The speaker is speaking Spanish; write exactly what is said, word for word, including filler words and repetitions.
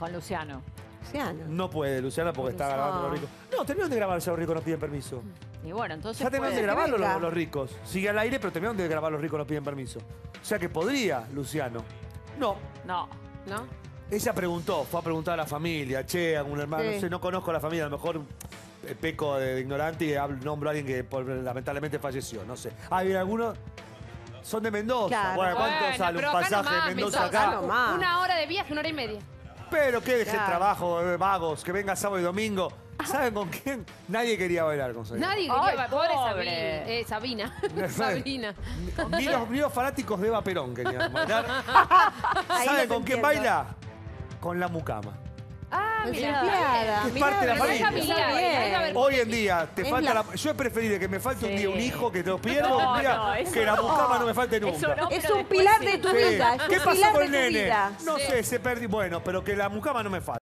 Con Luciano. Luciano. No puede, Luciana, porque está No. grabando los ricos. No, terminaron de grabarse los ricos, no piden permiso. Y bueno, entonces Ya terminaron de puede. grabarlo venga. los, los ricos. Sigue al aire, pero terminaron de grabar los ricos, no piden permiso. O sea que podría, Luciano. No. No. ¿No? Ella preguntó, fue a preguntar a la familia, che, a un hermano, Sí. no sé, no conozco a la familia, a lo mejor eh, peco de, de ignorante y hablo, nombro a alguien que por- lamentablemente falleció, no sé. Ah, ¿hay algunos? Son de Mendoza. Claro. Bueno, ¿cuánto Bueno, sale un pero acá pasaje nomás, de Mendoza Mendoza. acá? nomás. Una hora de viaje, una hora y media. Pero que deje el Claro. trabajo, eh, vagos, que venga sábado y domingo. ¿Saben con quién? Nadie quería bailar con Sabina. Nadie Ay, quería, pobre pobre. Sabina. Eh, Sabina. Sabina. Ni los, ni los fanáticos de Eva Perón querían bailar. Ahí ¿Saben los con quién entiendo. baila? Con la mucama. Ah, Es mira. empleada. Es mirá, parte de la pero familia. está bien. Familia, a ver. Hoy en día, te Es falta la- la... Yo he preferido que me falte un Sí. día un hijo que te lo pierdo No, un día no, eso que la no. mucama no me falte Eso nunca. no. Es pero un después pilar sí. de tu Sí. vida. Es ¿Qué un pasó pilar con de el tu nene? vida. No Sí. sé, se perdió. Bueno, pero que la mucama no me falte.